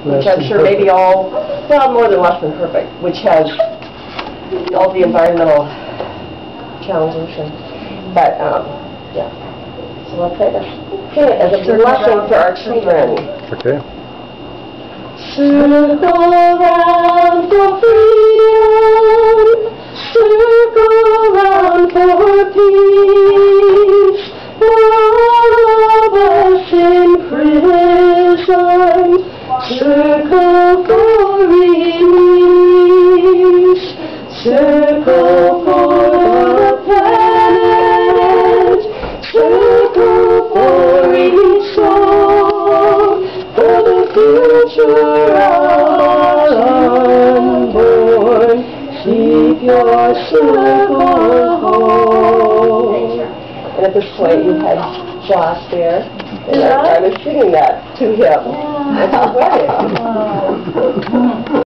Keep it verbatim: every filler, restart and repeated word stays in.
which I'm sure maybe all, well, more than Less Than Perfect, which has all the environmental challenges. And, but, um, yeah. So let's say that. Okay, as a blessing for our children. Okay. Circle round for freedom, circle round for peace, all of us in prison, circle for release, circle for the planet, circle for each soul, for the future of our unborn. Keep your circle home. And at this point, you had Josh there, and I, I was singing that to him at his wedding.